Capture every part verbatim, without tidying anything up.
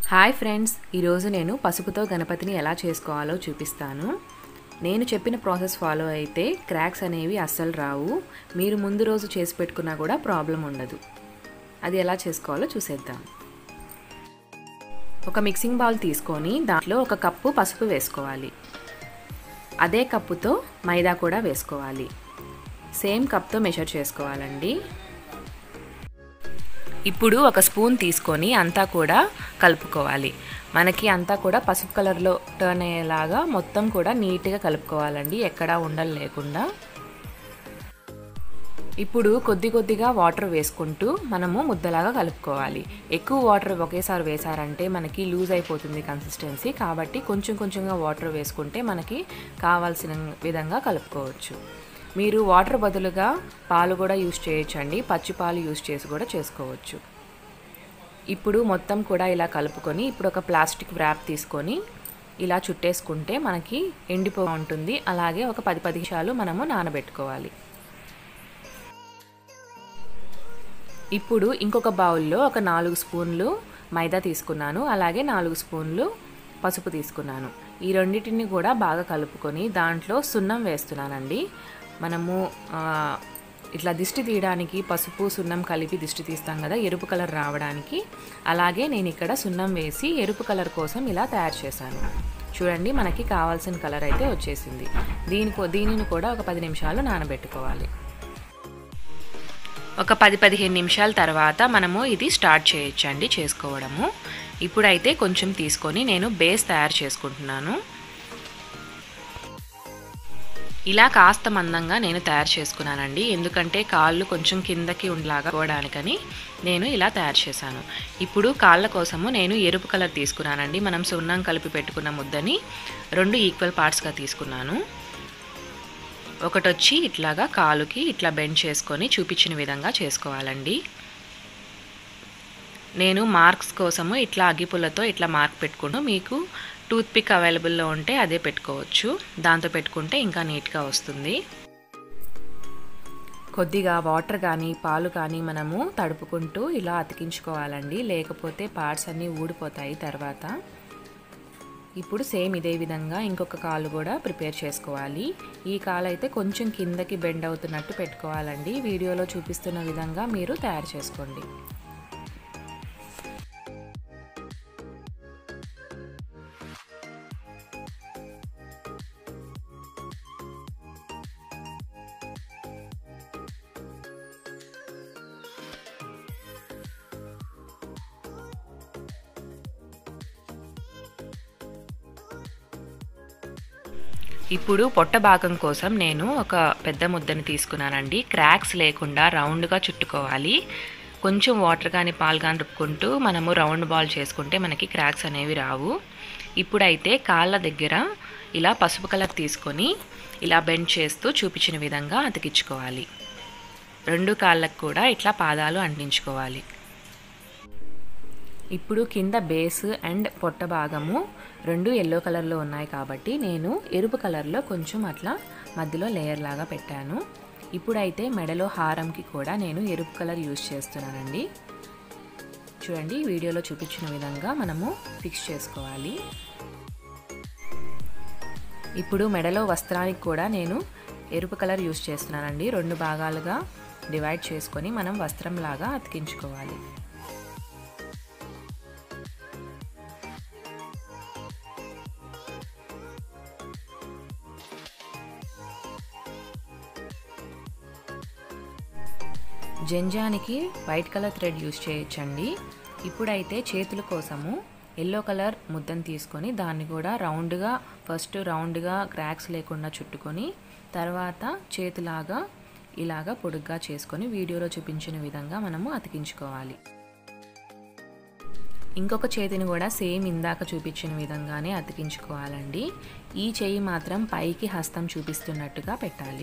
Hi friends, ఈరోజు నేను పసుపుతో గణపతిని ఎలా చేసుకోవాలో చూపిస్తాను. నేను చెప్పిన ప్రాసెస్ ఫాలో అయితే క్రాక్స్ అనేవి అస్సలు రావు. మీరు ముందు రోజు చేసి పెట్టుకున్నా కూడా ప్రాబ్లం ఉండదు. అది ఎలా చేసుకోవాలో చూసేద్దాం. ఒక మిక్సింగ్ బౌల్ తీసుకొని దాంట్లో ఒక కప్పు పసుపు వేసుకోవాలి. అదే కప్పుతో మైదా కూడా వేసుకోవాలి. సేమ్ కప్తో మెజర్ చేసుకోవాలండి. ఇప్పుడు ఒక స్పూన్ తీసుకొని అంతా కూడా కలుపుకోవాలి. మనకి అంతా కూడా పసుపు కలర్లో టర్న్ అయ్యేలాగా మొత్తం కూడా నీట్గా కలుపుకోవాలండి, ఎక్కడా ఉండలు లేకుండా. ఇప్పుడు కొద్ది కొద్దిగా వాటర్ వేసుకుంటూ మనము ముద్దలాగా కలుపుకోవాలి. ఎక్కువ వాటర్ ఒకేసారి వేసారంటే మనకి లూజ్ అయిపోతుంది కన్సిస్టెన్సీ. కాబట్టి కొంచెం కొంచెంగా వాటర్ వేసుకుంటే మనకి కావాల్సిన విధంగా కలుపుకోవచ్చు. మీరు వాటర్ బదులుగా పాలు కూడా యూస్ చేయొచ్చండి. పచ్చి పాలు యూస్ చేసి కూడా చేసుకోవచ్చు. ఇప్పుడు మొత్తం కూడా ఇలా కలుపుకొని ఇప్పుడు ఒక ప్లాస్టిక్ వ్రాప్ తీసుకొని ఇలా చుట్టేసుకుంటే మనకి ఎండిపో ఉంటుంది. అలాగే ఒక పది పది నిమిషాలు మనము నానబెట్టుకోవాలి. ఇప్పుడు ఇంకొక బౌల్లో ఒక నాలుగు స్పూన్లు మైదా తీసుకున్నాను. అలాగే నాలుగు స్పూన్లు పసుపు తీసుకున్నాను. ఈ రెండింటిని కూడా బాగా కలుపుకొని దాంట్లో సున్నం వేస్తున్నానండి. మనము ఇట్లా దిష్టి తీయడానికి పసుపు సున్నం కలిపి దిష్టి తీస్తాం కదా, ఎరుపు కలర్ రావడానికి. అలాగే నేను ఇక్కడ సున్నం వేసి ఎరుపు కలర్ కోసం ఇలా తయారు చేశాను. చూడండి, మనకి కావాల్సిన కలర్ అయితే వచ్చేసింది. దీనికో దీనిని కూడా ఒక పది నిమిషాలు నానబెట్టుకోవాలి. ఒక పది పదిహేను నిమిషాల తర్వాత మనము ఇది స్టార్ట్ చేయొచ్చండి చేసుకోవడము. ఇప్పుడైతే కొంచెం తీసుకొని నేను బేస్ తయారు చేసుకుంటున్నాను. ఇలా కాస్త మందంగా నేను తయారు చేసుకున్నానండి, ఎందుకంటే కాళ్ళు కొంచెం కిందకి ఉండలాగా పోవడానికని నేను ఇలా తయారు చేశాను. ఇప్పుడు కాళ్ళ కోసము నేను ఎరుపు కలర్ తీసుకున్నానండి. మనం సున్నం కలిపి పెట్టుకున్న ముద్దని రెండు ఈక్వల్ పార్ట్స్గా తీసుకున్నాను. ఒకటి వచ్చి ఇట్లాగా కాలుకి ఇట్లా బెండ్ చేసుకొని చూపించిన విధంగా చేసుకోవాలండి. నేను మార్క్స్ కోసము ఇట్లా అగ్గిపుల్లతో ఇట్లా మార్క్ పెట్టుకుంటూ, మీకు టూత్ పిక్ అవైలబుల్లో ఉంటే అదే పెట్టుకోవచ్చు. దాంతో పెట్టుకుంటే ఇంకా నీట్గా వస్తుంది. కొద్దిగా వాటర్ కానీ పాలు కానీ మనము తడుపుకుంటూ ఇలా అతికించుకోవాలండి, లేకపోతే పార్ట్స్ అన్నీ ఊడిపోతాయి తర్వాత. ఇప్పుడు సేమ్ ఇదే విధంగా ఇంకొక కాలు కూడా ప్రిపేర్ చేసుకోవాలి. ఈ కాలు అయితే కొంచెం కిందకి బెండ్ అవుతున్నట్టు పెట్టుకోవాలండి. వీడియోలో చూపిస్తున్న విధంగా మీరు తయారు చేసుకోండి. ఇప్పుడు పొట్ట భాగం కోసం నేను ఒక పెద్ద ముద్దని తీసుకున్నానండి. క్రాక్స్ లేకుండా రౌండ్గా చుట్టుకోవాలి. కొంచెం వాటర్ కానీ పాలు కానీ రుక్కుంటూ మనము రౌండ్ బాల్ చేసుకుంటే మనకి క్రాక్స్ అనేవి రావు. ఇప్పుడైతే కాళ్ళ దగ్గర ఇలా పసుపు కలర్ తీసుకొని ఇలా బెండ్ చేస్తూ చూపించిన విధంగా అతికించుకోవాలి. రెండు కాళ్ళకు కూడా ఇట్లా పాదాలు అంటించుకోవాలి. ఇప్పుడు కింద బేస్ అండ్ పొట్ట భాగము రెండు ఎల్లో కలర్లో ఉన్నాయి కాబట్టి నేను ఎరుపు కలర్లో కొంచెం అట్లా మధ్యలో లేయర్ లాగా పెట్టాను. ఇప్పుడైతే మెడలో హారంకి కూడా నేను ఎరుపు కలర్ యూజ్ చేస్తున్నానండి. చూడండి, వీడియోలో చూపించిన విధంగా మనము ఫిక్స్ చేసుకోవాలి. ఇప్పుడు మెడలో వస్త్రానికి కూడా నేను ఎరుపు కలర్ యూజ్ చేస్తున్నానండి. రెండు భాగాలుగా డివైడ్ చేసుకొని మనం వస్త్రం లాగా అతికించుకోవాలి. జంజానికి వైట్ కలర్ థ్రెడ్ యూస్ చేయొచ్చండి. ఇప్పుడైతే చేతుల కోసము ఎల్లో కలర్ ముద్దను తీసుకొని దాన్ని కూడా రౌండ్గా ఫస్ట్ రౌండ్గా క్రాక్స్ లేకుండా చుట్టుకొని తర్వాత చేతులాగా ఇలాగా పొడుగ్గా చేసుకొని వీడియోలో చూపించిన విధంగా మనము అతికించుకోవాలి. ఇంకొక చేతిని కూడా సేమ్ ఇందాక చూపించిన విధంగానే అతికించుకోవాలండి. ఈ చెయ్యి మాత్రం పైకి హస్తం చూపిస్తున్నట్టుగా పెట్టాలి.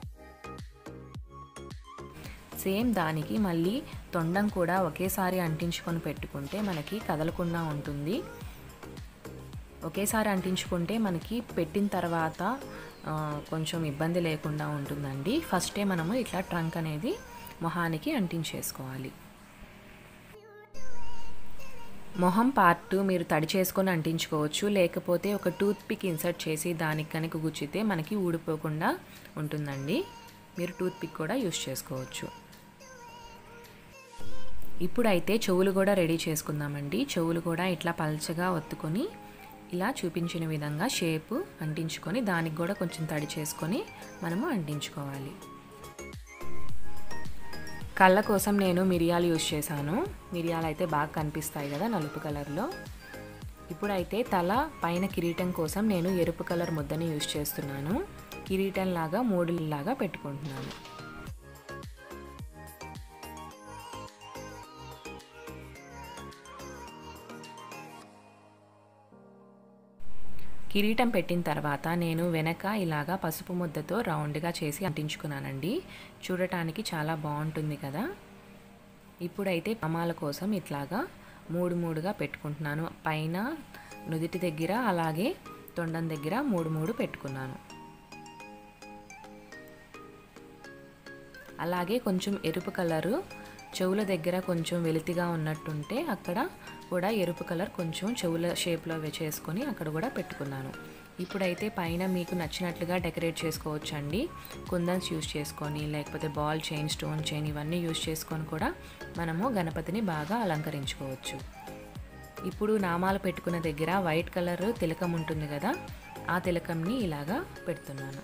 సేమ్ దానికి మళ్ళీ తొండం కూడా ఒకేసారి అంటించుకొని పెట్టుకుంటే మనకి కదలకుండా ఉంటుంది. ఒకేసారి అంటించుకుంటే మనకి పెట్టిన తర్వాత కొంచెం ఇబ్బంది లేకుండా ఉంటుందండి. ఫస్టే మనము ఇట్లా ట్రంక్ అనేది మొహానికి అంటించేసుకోవాలి. మొహం పార్ట్ మీరు తడి చేసుకొని అంటించుకోవచ్చు, లేకపోతే ఒక టూత్ పిక్ ఇన్సర్ట్ చేసి దానికి కనుక గుచ్చితే మనకి ఊడిపోకుండా ఉంటుందండి. మీరు టూత్ పిక్ కూడా యూస్ చేసుకోవచ్చు. ఇప్పుడైతే చెవులు కూడా రెడీ చేసుకుందామండి. చెవులు కూడా ఇట్లా పల్చగా ఒత్తుకొని ఇలా చూపించిన విధంగా షేపు అంటించుకొని దానికి కూడా కొంచెం తడి చేసుకొని మనము అంటించుకోవాలి. కళ్ళ కోసం నేను మిరియాలు యూస్ చేశాను. మిరియాలు అయితే బాగా కనిపిస్తాయి కదా నలుపు కలర్లో. ఇప్పుడైతే తల పైన కిరీటం కోసం నేను ఎరుపు కలర్ ముద్దని యూస్ చేస్తున్నాను. కిరీటం లాగా మూడులాగా పెట్టుకుంటున్నాను. కిరీటం పెట్టిన తర్వాత నేను వెనక ఇలాగా పసుపు ముద్దతో రౌండ్గా చేసి అంటించుకున్నానండి. చూడటానికి చాలా బాగుంటుంది కదా. ఇప్పుడైతే కమాల కోసం ఇట్లాగా మూడు మూడుగా పెట్టుకుంటున్నాను. పైన నుదిటి దగ్గర అలాగే తొండం దగ్గర మూడు మూడు పెట్టుకున్నాను. అలాగే కొంచెం ఎరుపు కలరు చెవుల దగ్గర కొంచెం వెలితిగా ఉన్నట్టుంటే అక్కడ కూడా ఎరుపు కలర్ కొంచెం చెవుల షేప్లో చేసుకొని అక్కడ కూడా పెట్టుకున్నాను. ఇప్పుడైతే పైన మీకు నచ్చినట్లుగా డెకరేట్ చేసుకోవచ్చు అండి. కుందన్స్ యూస్ చేసుకొని లేకపోతే బాల్ చైన్, స్టోన్ చైన్ ఇవన్నీ యూస్ చేసుకొని కూడా మనము గణపతిని బాగా అలంకరించుకోవచ్చు. ఇప్పుడు నామాలు పెట్టుకున్న దగ్గర వైట్ కలర్ తిలకం ఉంటుంది కదా, ఆ తిలకంని ఇలాగా పెడుతున్నాను.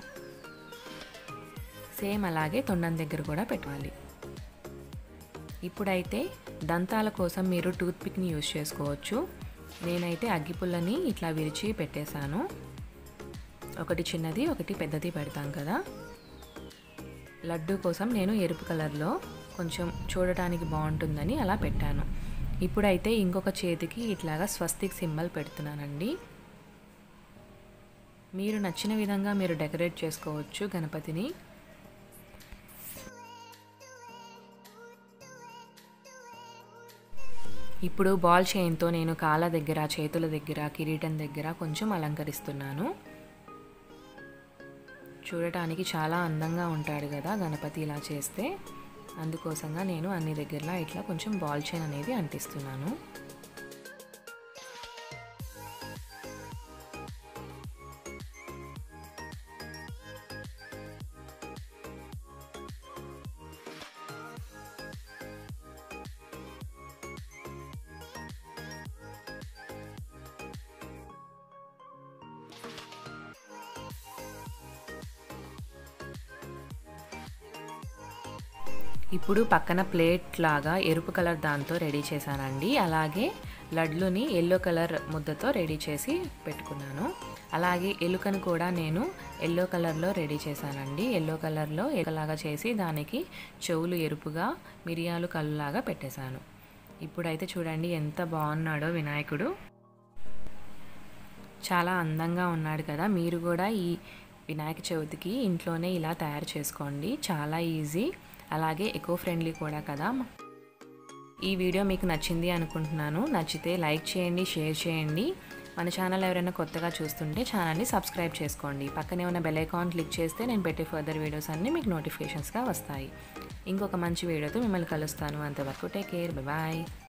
సేమ్ అలాగే తొండం దగ్గర కూడా పెట్టాలి. ఇప్పుడైతే దంతాల కోసం మీరు టూత్ పిక్ని యూస్ చేసుకోవచ్చు. నేనైతే అగ్గిపుల్లని ఇట్లా విరిచి పెట్టేశాను. ఒకటి చిన్నది ఒకటి పెద్దది పెడతాం కదా. లడ్డు కోసం నేను ఎరుపు కలర్లో కొంచెం చూడటానికి బాగుంటుందని అలా పెట్టాను. ఇప్పుడైతే ఇంకొక చేతికి ఇట్లాగా స్వస్తిక్ సింబల్ పెడుతున్నానండి. మీరు నచ్చిన విధంగా మీరు డెకరేట్ చేసుకోవచ్చు గణపతిని. ఇప్పుడు బాల్ చైన్తో నేను కాళ్ళ దగ్గర, చేతుల దగ్గర, కిరీటం దగ్గర కొంచెం అలంకరిస్తున్నాను. చూడటానికి చాలా అందంగా ఉంటాడు కదా గణపతి ఇలా చేస్తే. అందుకోసంగా నేను అన్ని దగ్గరలా ఇట్లా కొంచెం బాల్ చైన్ అనేది అంటిస్తున్నాను. ఇప్పుడు పక్కన ప్లేట్ లాగా ఎరుపు కలర్ దాంతో రెడీ చేశానండి. అలాగే లడ్లుని ఎల్లో కలర్ ముద్దతో రెడీ చేసి పెట్టుకున్నాను. అలాగే ఎలుకను కూడా నేను ఎల్లో కలర్లో రెడీ చేశానండి. ఎల్లో కలర్లో ఎలుకలాగా చేసి దానికి చెవులు ఎరుపుగా, మిరియాలు కళ్ళులాగా పెట్టేశాను. ఇప్పుడైతే చూడండి ఎంత బాగున్నాడో వినాయకుడు. చాలా అందంగా ఉన్నాడు కదా. మీరు కూడా ఈ వినాయక చవితికి ఇంట్లోనే ఇలా తయారు చేసుకోండి. చాలా ఈజీ, అలాగే ఎకో ఫ్రెండ్లీ కూడా కదా. ఈ వీడియో మీకు నచ్చింది అనుకుంటున్నాను. నచ్చితే లైక్ చేయండి, షేర్ చేయండి. మన ఛానల్ ఎవరైనా కొత్తగా చూస్తుంటే ఛానల్ని సబ్స్క్రైబ్ చేసుకోండి. పక్కనే ఉన్న బెల్ ఐకాన్ క్లిక్ చేస్తే నేను పెట్టే ఫర్దర్ వీడియోస్ అన్నీ మీకు నోటిఫికేషన్స్గా వస్తాయి. ఇంకొక మంచి వీడియోతో మిమ్మల్ని కలుస్తాను. అంతవరకు టేక్ కేర్, బాయ్.